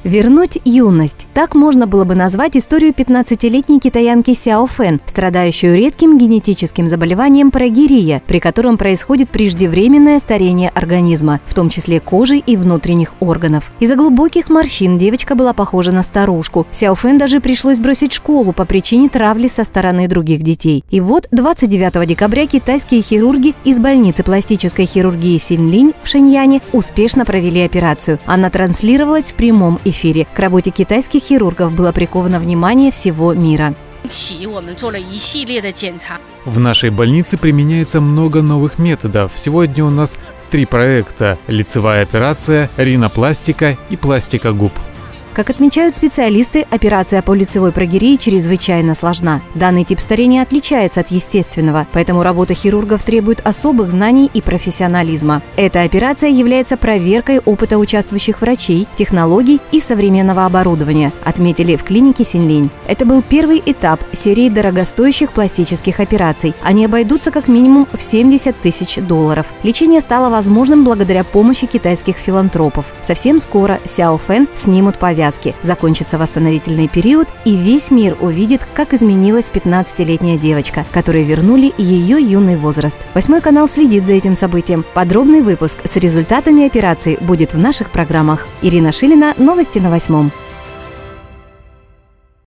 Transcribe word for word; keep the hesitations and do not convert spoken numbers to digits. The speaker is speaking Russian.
Вернуть юность. Так можно было бы назвать историю пятнадцатилетней китаянки Сяо Фэн, страдающую редким генетическим заболеванием прогирия, при котором происходит преждевременное старение организма, в том числе кожи и внутренних органов. Из-за глубоких морщин девочка была похожа на старушку. Сяо Фэн даже пришлось бросить школу по причине травли со стороны других детей. И вот двадцать девятого декабря китайские хирурги из больницы пластической хирургии Синлинь в Шэньяне успешно провели операцию. Она транслировалась в прямом эфире. эфире. К работе китайских хирургов было приковано внимание всего мира. В нашей больнице применяется много новых методов. Сегодня у нас три проекта – лицевая операция, ринопластика и пластика губ. Как отмечают специалисты, операция по лицевой прогирии чрезвычайно сложна. Данный тип старения отличается от естественного, поэтому работа хирургов требует особых знаний и профессионализма. Эта операция является проверкой опыта участвующих врачей, технологий и современного оборудования, отметили в клинике Синлинь. Это был первый этап серии дорогостоящих пластических операций. Они обойдутся как минимум в семьдесят тысяч долларов. Лечение стало возможным благодаря помощи китайских филантропов. Совсем скоро Сяо Фэн снимут повязку. Закончится восстановительный период, и весь мир увидит, как изменилась пятнадцатилетняя девочка, которой вернули ее юный возраст. Восьмой канал следит за этим событием. Подробный выпуск с результатами операции будет в наших программах. Ирина Шилина, новости на Восьмом.